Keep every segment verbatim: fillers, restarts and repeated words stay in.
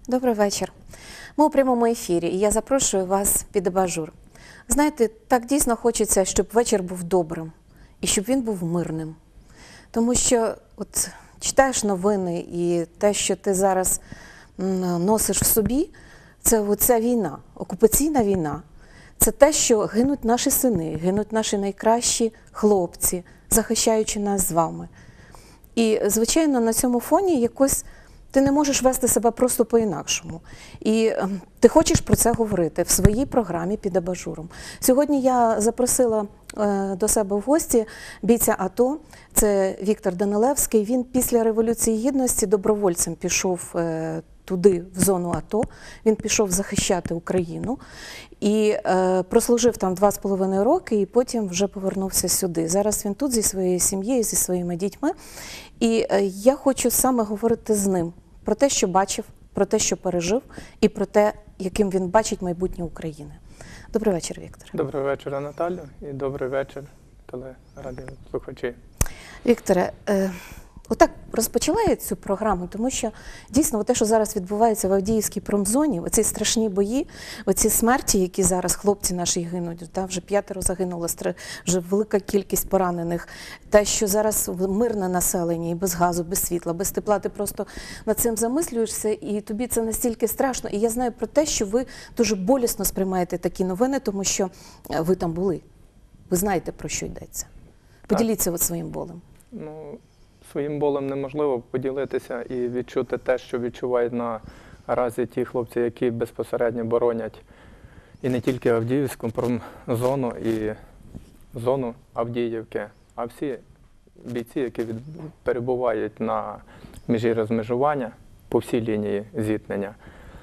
Добрий вечір. Ми у прямому ефірі, і я запрошую вас під абажур. Знаєте, так дійсно хочеться, щоб вечір був добрим і щоб він був мирним. Тому що от читаєш новини і те, що ти зараз носиш в собі, це оця війна, окупаційна війна. Це те, що гинуть наші сини, гинуть наші найкращі хлопці, захищаючи нас з вами. І, звичайно, на цьому фоні якось ти не можеш вести себе просто по-інакшому. І ти хочеш про це говорити в своїй програмі «Під абажуром». Сьогодні я запросила е, до себе в гості бійця АТО, це Віктор Данилевський. Він після Революції Гідності добровольцем пішов е, туди, в зону АТО. Він пішов захищати Україну і е, прослужив там два з половиною роки, і потім вже повернувся сюди. Зараз він тут зі своєю сім'єю, зі своїми дітьми. І е, я хочу саме говорити з ним про те, що бачив, про те, що пережив, і про те, яким він бачить майбутнє України. Добрий вечір, Віктор. Добрий вечір, Наталю, і добрий вечір, телерадіослухачі. Вікторе, е, отак розпочала я цю програму, тому що дійсно те, що зараз відбувається в Авдіївській промзоні, оці страшні бої, оці смерті, які зараз хлопці наші гинуть, та, вже п'ятеро загинуло, вже велика кількість поранених, те, що зараз мирне населення і без газу, без світла, без тепла, ти просто над цим замислюєшся, і тобі це настільки страшно. І я знаю про те, що ви дуже болісно сприймаєте такі новини, тому що ви там були. Ви знаєте, про що йдеться. Поділіться от своїм болем. Ну, своїм болем неможливо поділитися і відчути те, що відчувають наразі ті хлопці, які безпосередньо боронять і не тільки Авдіївську промзону і зону Авдіївки, а всі бійці, які від... перебувають на межі розмежування по всій лінії зіткнення.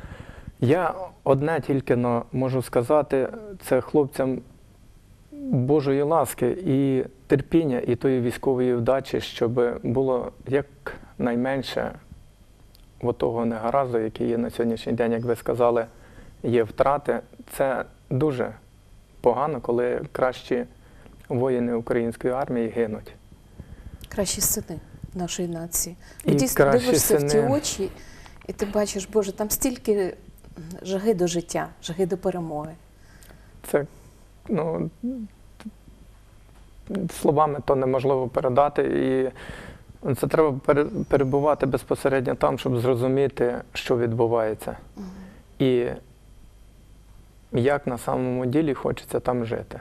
Я одне тільки но можу сказати, це хлопцям Божої ласки і терпіння, і тої військової вдачі, щоб було якнайменше того негаразду, який є на сьогоднішній день, як ви сказали, є втрати. Це дуже погано, коли кращі воїни української армії гинуть. Кращі сини нашої нації. І ти дійсно дивишся сини... в ті очі, і ти бачиш, Боже, там стільки жаги до життя, жаги до перемоги. Це, ну, словами то неможливо передати, і це треба перебувати безпосередньо там, щоб зрозуміти, що відбувається. Угу. І як на самому ділі хочеться там жити.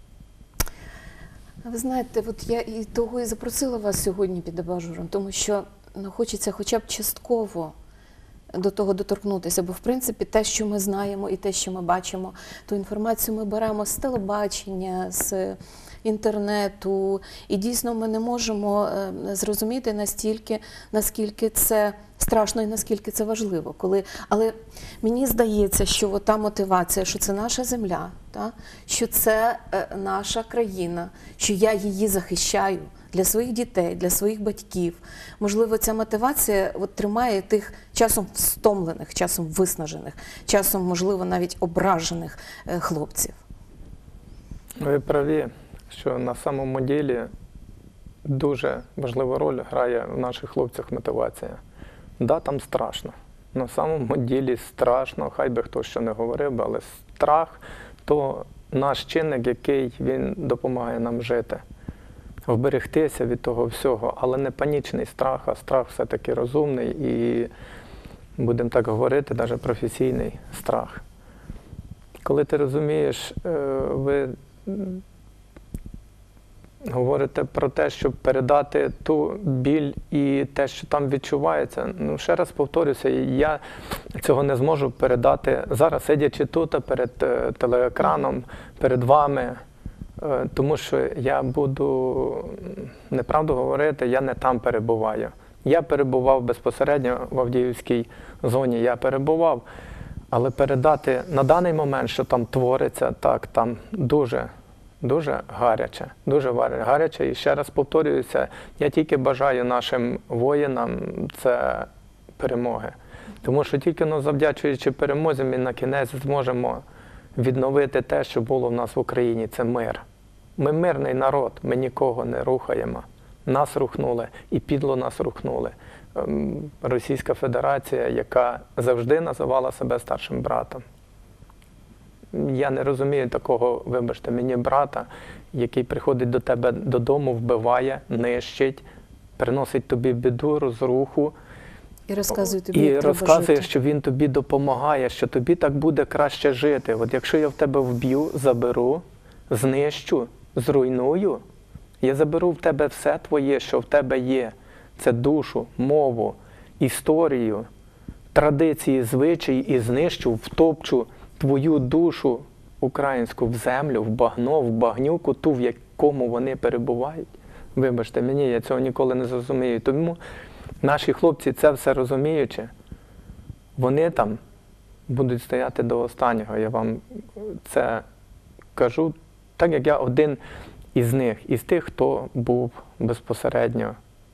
Ви знаєте, от я і того і запросила вас сьогодні під абажуром, тому що ну, хочеться хоча б частково до того доторкнутися, бо в принципі те, що ми знаємо і те, що ми бачимо, ту інформацію ми беремо з телебачення, з інтернету, і дійсно ми не можемо зрозуміти настільки, наскільки це страшно і наскільки це важливо. Коли... Але мені здається, що та мотивація, що це наша земля, та? Що це наша країна, що я її захищаю для своїх дітей, для своїх батьків. Можливо, ця мотивація от, тримає тих часом стомлених, часом виснажених, часом, можливо, навіть ображених е, хлопців. Ви праві, що на самому ділі дуже важливу роль грає в наших хлопцях мотивація. Да, там страшно. На самому ділі страшно, хай би хто що не говорив, але страх – то наш чинник, який він допомагає нам жити. Вберегтися від того всього, але не панічний страх, а страх все-таки розумний і, будемо так говорити, навіть професійний страх. Коли ти розумієш, ви говорите про те, щоб передати ту біль і те, що там відчувається. Ну, ще раз повторюся, я цього не зможу передати зараз, сидячи тут, перед телеекраном, перед вами. Тому що я буду неправду говорити, я не там перебуваю. Я перебував безпосередньо в Авдіївській зоні, я перебував. Але передати на даний момент, що там твориться, так, там дуже, дуже гаряче, дуже гаряче. І ще раз повторююся, я тільки бажаю нашим воїнам це перемоги. Тому що тільки ну, завдячуючи перемозі, ми на кінець зможемо відновити те, що було в нас в Україні, це мир. Ми мирний народ, ми нікого не рухаємо. нас рухнули і підло нас рухнули. Ем, Російська Федерація, яка завжди називала себе старшим братом. Я не розумію такого, вибачте, мені брата, який приходить до тебе додому, вбиває, нищить, приносить тобі біду, розруху. І розказує тобі, І як треба розказує, жити. що він тобі допомагає, що тобі так буде краще жити. От якщо я в тебе вб'ю, заберу, знищу, зруйную, я заберу в тебе все твоє, що в тебе є. Це душу, мову, історію, традиції, звичаї, і знищу, втопчу твою душу українську в землю, в багно, в багнюку, ту, в якому вони перебувають. Вибачте мені, я цього ніколи не зрозумію. Тому наші хлопці, це все розуміючи, вони там будуть стояти до останнього. Я вам це кажу, так як я один із них, із тих, хто був безпосередньо,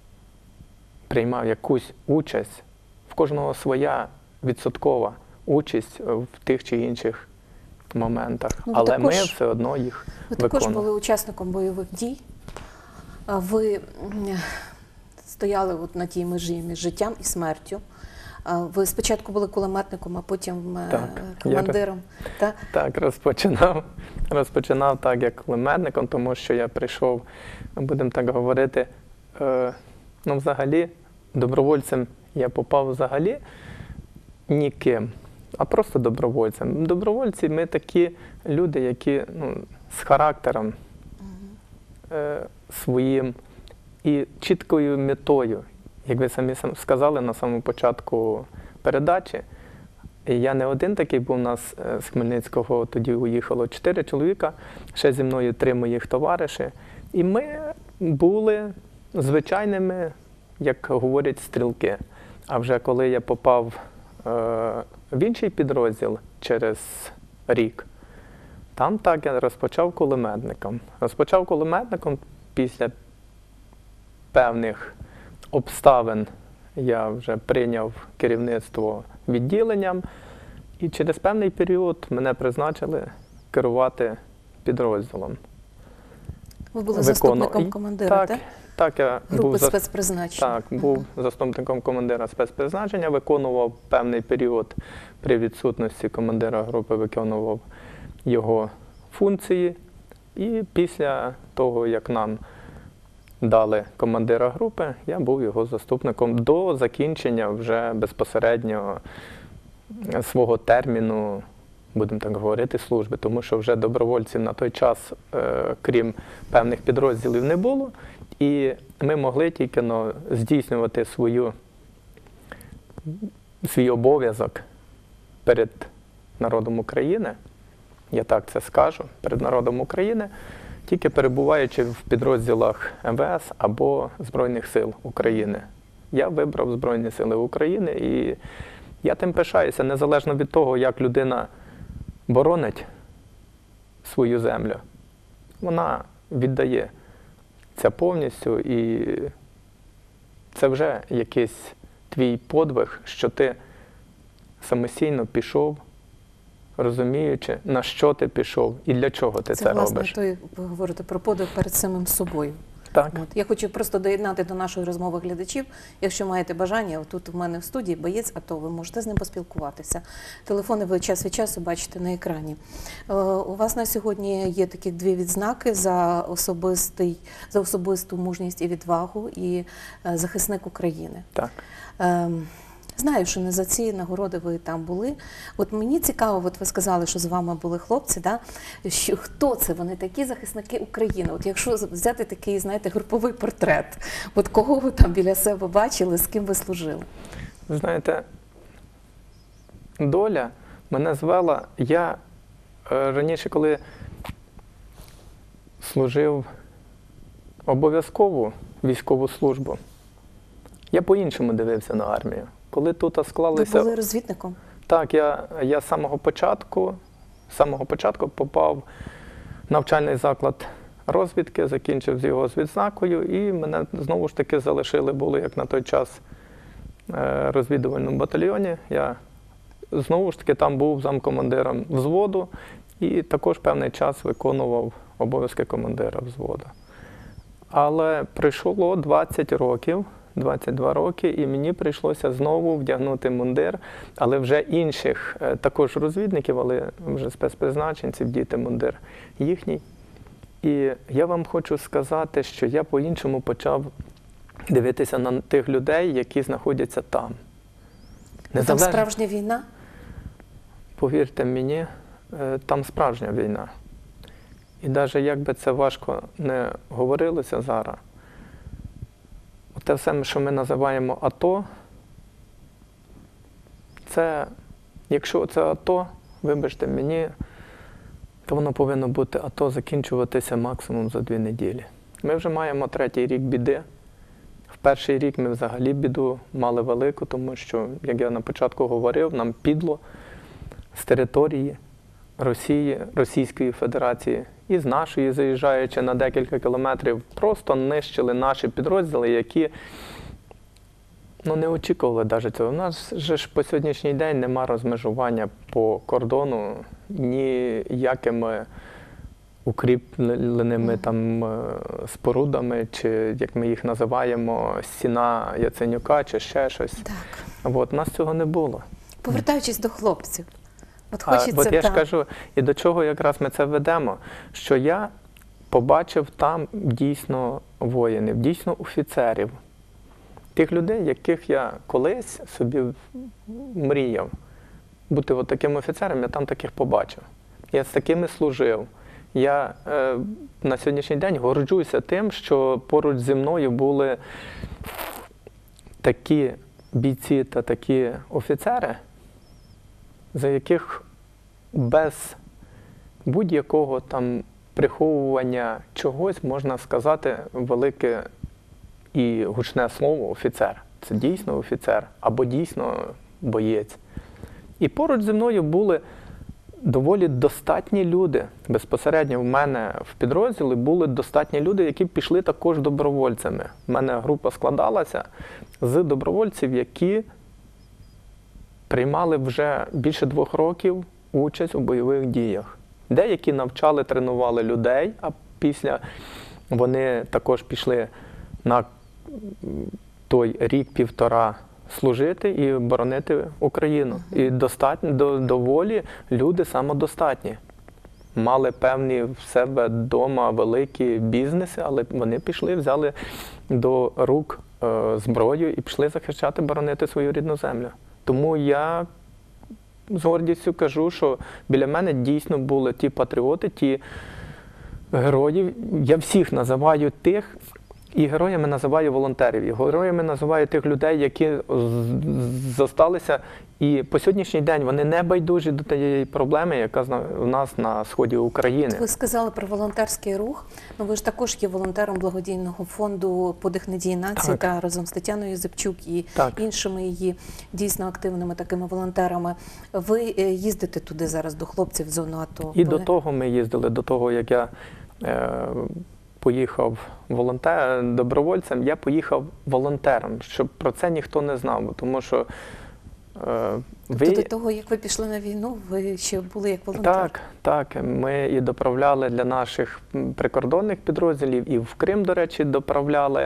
приймав якусь участь, в кожного своя відсоткова участь в тих чи інших моментах. Ну, ви Але також- ми все одно їх Ви також виконуємо. були учасником бойових дій. А Ви м, стояли от на тій межі між життям і смертю. А Ви спочатку були кулеметником, а потім е, Так, командиром. Та? Так, розпочинав. Розпочинав так, як кулеметником, тому що я прийшов, будемо так говорити, е, ну взагалі, добровольцем я попав взагалі ніким, а просто добровольцем. Добровольці ми такі люди, які ну, з характером е, своїм і чіткою метою. Як ви самі сам- сказали на самому початку передачі, і я не один такий був, у нас е, з Хмельницького тоді уїхало чотири чоловіка, ще зі мною три моїх товариші. І ми були звичайними, як говорять, стрілки. А вже коли я попав е, в інший підрозділ через рік, там так я розпочав кулеметником. Розпочав кулеметником після певних обставин я вже прийняв керівництво відділенням, і через певний період мене призначили керувати підрозділом. Ви були Викону- заступником І- командира, так, так? так, я Групи був, за- спецпризначення. так, був заступником командира спецпризначення, виконував певний період при відсутності командира групи, виконував його функції. І після того, як нам дали командира групи, я був його заступником до закінчення вже безпосередньо свого терміну, будемо так говорити, служби, тому що вже добровольців на той час, е, крім певних підрозділів, не було, і ми могли тільки ну, здійснювати свою, свій обов'язок перед народом України, я так це скажу, перед народом України, тільки перебуваючи в підрозділах Ем Ве Ес або Збройних сил України. Я вибрав Збройні сили України, і я тим пишаюся, незалежно від того, як людина боронить свою землю. Вона віддає це повністю, і це вже якийсь твій подвиг, що ти самостійно пішов, розуміючи, на що ти пішов і для чого ти це, Це, власне, робиш. той, ви говорите про подвиг перед самим собою. Так. От. Я хочу просто доєднати до нашої розмови глядачів. Якщо маєте бажання, тут в мене в студії боєць АТО, ви можете з ним поспілкуватися. Телефони ви час від часу бачите на екрані. Е, у вас на сьогодні є такі дві відзнаки за, особистий, за особисту мужність і відвагу, і е, захисник України. Так. Е, Знаю, що не за ці нагороди ви там були. От мені цікаво, от ви сказали, що з вами були хлопці, да? Що, хто це вони такі захисники України? От якщо взяти такий, знаєте, груповий портрет, от кого ви там біля себе бачили, з ким ви служили? Ви знаєте, доля мене звела. Я е, раніше, коли служив обов'язкову військову службу, я по-іншому дивився на армію. Коли тут Ви склалися... були розвідником? Так, я, я з самого початку, з самого початку попав в навчальний заклад розвідки, закінчив з його з відзнакою, і мене знову ж таки залишили, були як на той час е, розвідувальному батальйоні. Я знову ж таки там був замкомандиром взводу і також певний час виконував обов'язки командира взводу. Але пройшло двадцять років, двадцять два роки, і мені прийшлося знову вдягнути мундир, але вже інших, е, також розвідників, але вже спецпризначенців, діти мундир їхній. І я вам хочу сказати, що я по-іншому почав дивитися на тих людей, які знаходяться там. Там Незалежно- справжня війна? Повірте мені, е, там справжня війна. І навіть як би це важко не говорилося зараз, те все, що ми називаємо АТО, це, якщо це АТО, вибачте мені, то воно повинно бути АТО закінчуватися максимум за дві неділі. Ми вже маємо третій рік біди. В перший рік ми взагалі біду мали велику, тому що, як я на початку говорив, нам підло з території Росії, Російської Федерації і з нашої, заїжджаючи на декілька кілометрів, просто нищили наші підрозділи, які ну, не очікували навіть цього. У нас же ж по сьогоднішній день нема розмежування по кордону ніякими укріпленими там е, спорудами, чи, як ми їх називаємо, стіна Яценюка, чи ще щось. Так. От, у нас цього не було. Повертаючись до хлопців, от А, хочеться от я ж так. кажу, і до чого якраз ми це ведемо, що я побачив там дійсно воїнів, дійсно офіцерів. Тих людей, яких я колись собі мріяв бути от таким офіцером, я там таких побачив. Я з такими служив. Я е, на сьогоднішній день горджуся тим, що поруч зі мною були такі бійці та такі офіцери, за яких без будь-якого там приховування чогось можна сказати велике і гучне слово «офіцер». Це дійсно офіцер або дійсно боєць. І поруч зі мною були доволі достатні люди. Безпосередньо в мене в підрозділі були достатні люди, які пішли також добровольцями. У мене група складалася з добровольців, які приймали вже більше двох років участь у бойових діях. Деякі навчали, тренували людей, а після вони також пішли на той рік-півтора служити і боронити Україну. І достатньо, до, доволі люди самодостатні. Мали певні в себе вдома великі бізнеси, але вони пішли, взяли до рук е, зброю і пішли захищати, боронити свою рідну землю. Тому я з гордістю кажу, що біля мене дійсно були ті патріоти, ті герої. Я всіх називаю тих, і героями називаю волонтерів, і героями називаю тих людей, які зосталися. І по сьогоднішній день вони не байдужі до тієї проблеми, яка в нас на сході України. Ви сказали про волонтерський рух. Ну, ви ж також є волонтером благодійного фонду «Подих надії нації» та разом з Тетяною Зепчук і Так. іншими її дійсно активними такими волонтерами. Ви е, їздите туди зараз до хлопців в зону АТО? І ви... до того ми їздили, до того, як я е, поїхав волонтер, добровольцем, я поїхав волонтером, щоб про це ніхто не знав, тому що е, Тобто ви... до того, як ви пішли на війну, ви ще були як волонтер? Так, так. Ми і доправляли для наших прикордонних підрозділів, і в Крим, до речі, доправляли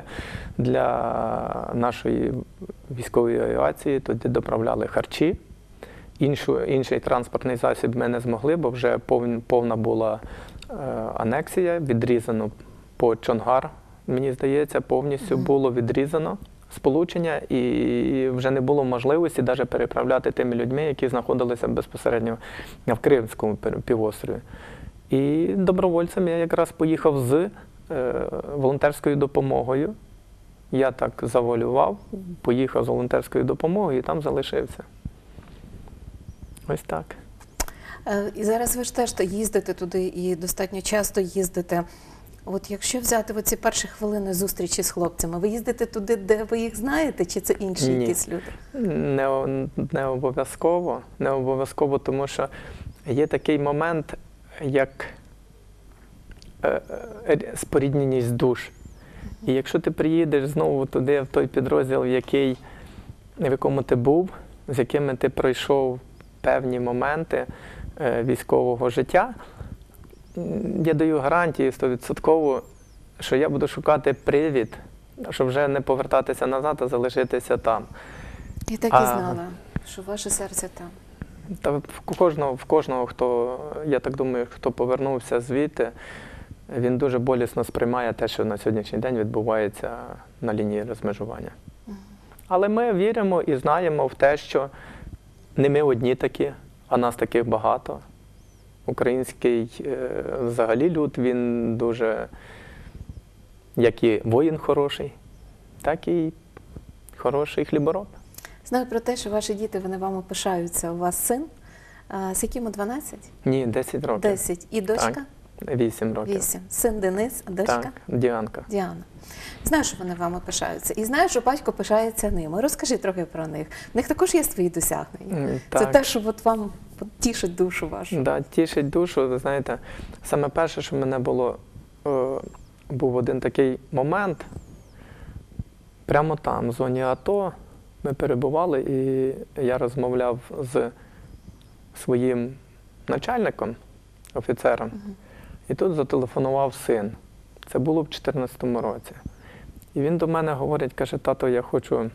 для нашої військової авіації, тоді доправляли харчі. Іншу, інший транспортний засіб ми не змогли, бо вже повна, повна була е, анексія, відрізано по Чонгар, мені здається, повністю було відрізано сполучення, і вже не було можливості навіть переправляти тими людьми, які знаходилися безпосередньо в Кримському півострові. І добровольцем я якраз поїхав з е, волонтерською допомогою. Я так завуалював, поїхав з волонтерською допомогою і там залишився. Ось так. Е, І зараз ви ж теж їздите туди і достатньо часто їздите. От якщо взяти оці перші хвилини зустрічі з хлопцями, ви їздите туди, де ви їх знаєте, чи це інші Ні. якісь люди? Не, не обов'язково, не обов'язково, тому що є такий момент, як е, е, спорідненість душ. І якщо ти приїдеш знову туди, в той підрозділ, в, який, в якому ти був, з якими ти пройшов певні моменти е, військового життя, я даю гарантію сто відсотків, що я буду шукати привід, щоб вже не повертатися назад, а залишитися там. І так і А- знала, що ваше серце там. Та в кожного, в кожного, хто, я так думаю, хто повернувся звідти, він дуже болісно сприймає те, що на сьогоднішній день відбувається на лінії розмежування. Але ми віримо і знаємо в те, що не ми одні такі, а нас таких багато. Український е, взагалі люд, він дуже, як і воїн хороший, так і хороший хлібороб. Знаю про те, що ваші діти, вони вами пишаються. У вас син, а, з яким десять? Ні, десять років. десять. І дочка? Вісім років. вісім. Син Денис, а дочка? Так, Діанка. Діана. Знаю, що вони вами пишаються. І знаю, що батько пишається ними. Розкажи трохи про них. В них також є свої досягнення. М, Це так. те, що от вам от тішить душу вашу. Да, тішить душу. Ви знаєте, саме перше, що в мене було, е, був один такий момент, прямо там, в зоні АТО, ми перебували, і я розмовляв з своїм начальником, офіцером, і тут зателефонував син. Це було в дві тисячі чотирнадцятому році. І він до мене говорить, каже: тато, я хочу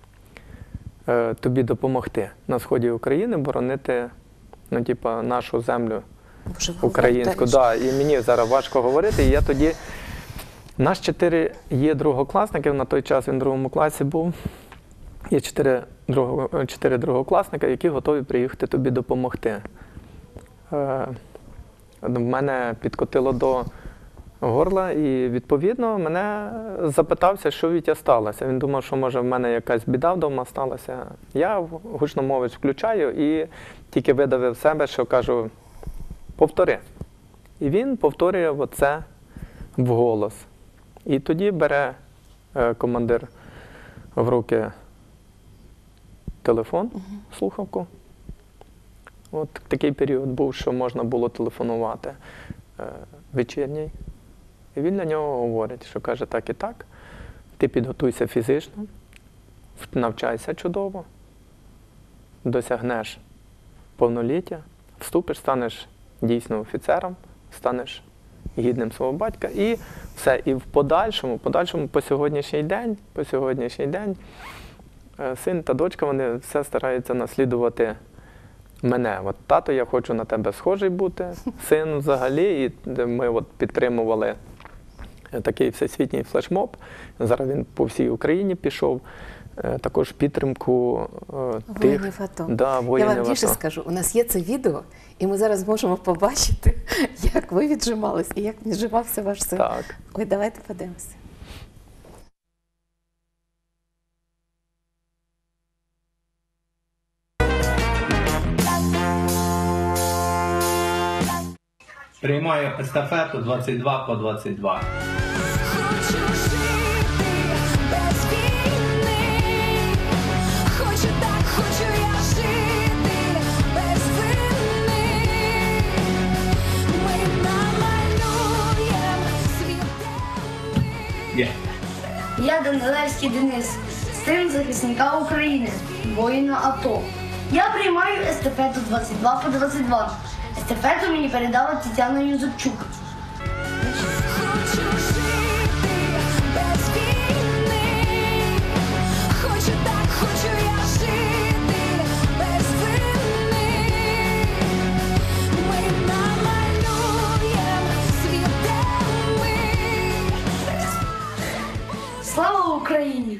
е, тобі допомогти на сході України боронити, ну, типа, нашу землю Боже, ви українську. говорите, Да, і мені зараз важко говорити. І я тоді, наш чотири є другокласників, на той час він в другому класі був. Є чотири, друго, чотири другокласника, які готові приїхати тобі допомогти. Е, в мене підкотило до горла, і відповідно мене запитався, що Вітя сталося. Він думав, що може в мене якась біда вдома сталася. Я гучномовець включаю і тільки видавив себе, що кажу: повтори. І він повторює оце вголос. І тоді бере е, командир в руки телефон, слухавку. От такий період був, що можна було телефонувати е, вечірній. І він для нього говорить, що каже: так і так, ти підготуйся фізично, навчайся чудово, досягнеш повноліття, вступиш, станеш дійсно офіцером, станеш гідним свого батька. І все. І в подальшому, в подальшому по сьогоднішній день, по сьогоднішній день е, син та дочка, вони все стараються наслідувати мене. От, тато, я хочу на тебе схожий бути, син взагалі. І ми от підтримували такий всесвітній флешмоб. Зараз він по всій Україні пішов. Е, Також підтримку е, тих, Воїнів АТО. да, Я воїнів вам більше АТО. скажу, у нас є це відео, і ми зараз можемо побачити, як ви віджимались і як віджимався ваш син. Так. Ой, давайте подивимося. Приймаю естафету двадцять два по двадцять два. Хочу жити без війни, хочу так, хочу я жити без вини. Ми намалюєм світ, де ми. Є. Я Данилевський Денис, син захисника України, воїна АТО. Я приймаю естафету двадцять два по двадцять два. Естафету мені передала Тетяна Юзепчук. Хочу жити без війни, хочу так, хочу я жити без вини. Ми намалюєм світ, де ми. Слава Україні!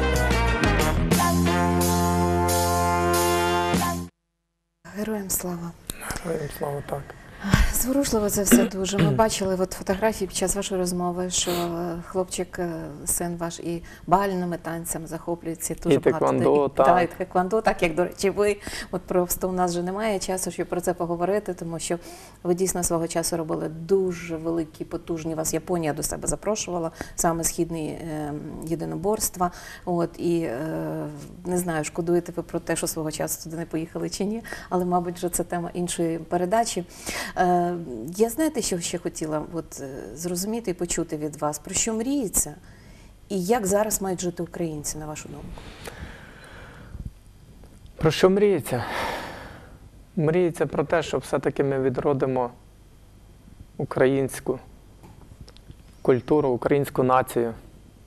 Героям слава. Героям слава, так. Зворушливо це все дуже. Ми бачили от фотографії під час вашої розмови, що е, хлопчик, е, син ваш, і бальними танцями захоплюється. Дуже І теквондо, багато. так. Так, і теквондо, так, як, до речі, ви. От просто у нас вже немає часу, щоб про це поговорити, тому що ви дійсно свого часу робили дуже великі, потужні. Вас Японія до себе запрошувала, саме східні е, єдиноборства. От, і е, не знаю, шкодуєте ви про те, що свого часу туди не поїхали чи ні, але, мабуть, вже це тема іншої передачі. Е, Я знаєте, що ще хотіла от, е, зрозуміти і почути від вас, про що мріється і як зараз мають жити українці, на вашу думку? Про що мріється? Мріється про те, що все-таки ми відродимо українську культуру, українську націю.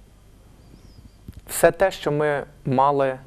Все те, що ми мали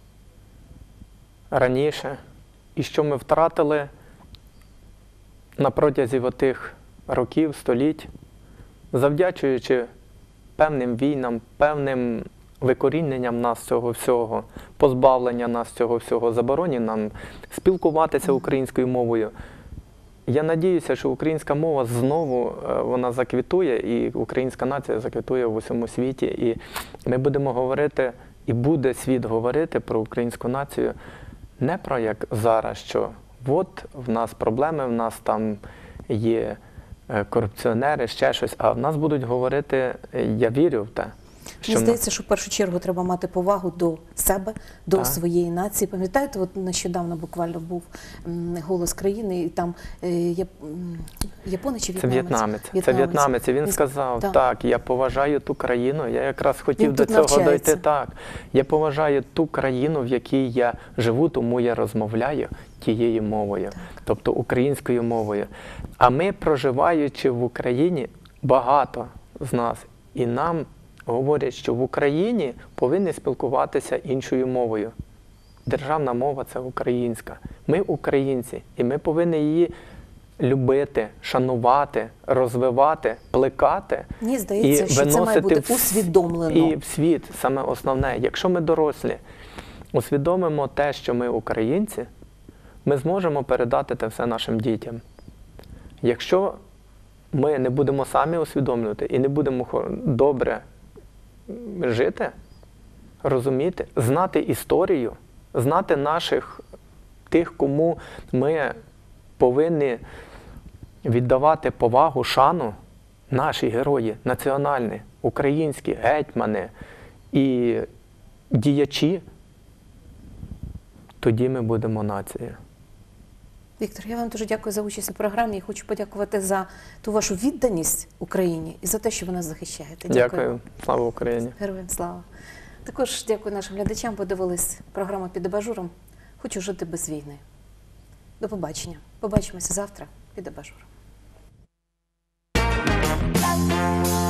раніше і що ми втратили на протязі отих років, століть, завдячуючи певним війнам, певним викоріненням нас цього всього, позбавлення нас цього всього, забороні нам спілкуватися українською мовою. Я надіюся, що українська мова знову е, вона заквітує, і українська нація заквітує в усьому світі. І ми будемо говорити, і буде світ говорити про українську націю не про як зараз, що от в нас проблеми, в нас там є е, корупціонери, ще щось, а в нас будуть говорити, е, я вірю в те. Мені здається, що в першу чергу треба мати повагу до себе, до Так. своєї нації. Пам'ятаєте, от нещодавно буквально був м, «Голос країни», і там е, яп, м, японець чи Це в'єтнамець? в'єтнамець. Це в'єтнамець. І він Він- сказав, так. так, я поважаю ту країну. Я якраз хотів Він до тут цього навчається. дойти. Так. Я поважаю ту країну, в якій я живу, тому я розмовляю тією мовою, тобто українською мовою. А ми, проживаючи в Україні, багато з нас, і нам говорять, що в Україні повинні спілкуватися іншою мовою. Державна мова – це українська. Ми українці, і ми повинні її любити, шанувати, розвивати, плекати. Мені здається, і що це має виносити бути в с- усвідомлено. І в світ, саме основне. Якщо ми дорослі усвідомимо те, що ми українці, ми зможемо передати це все нашим дітям. Якщо ми не будемо самі усвідомлювати і не будемо хо- добре жити, розуміти, знати історію, знати наших, тих, кому ми повинні віддавати повагу, шану, наші герої, національні, українські, гетьмани і діячі, тоді ми будемо нацією. Віктор, я вам дуже дякую за участь у програмі і хочу подякувати за ту вашу відданість Україні і за те, що ви нас захищаєте. Дякую. Слава Україні. Героям слава. Також дякую нашим глядачам, подивились програму «Під абажуром». Хочу жити без війни. До побачення. Побачимося завтра під абажуром.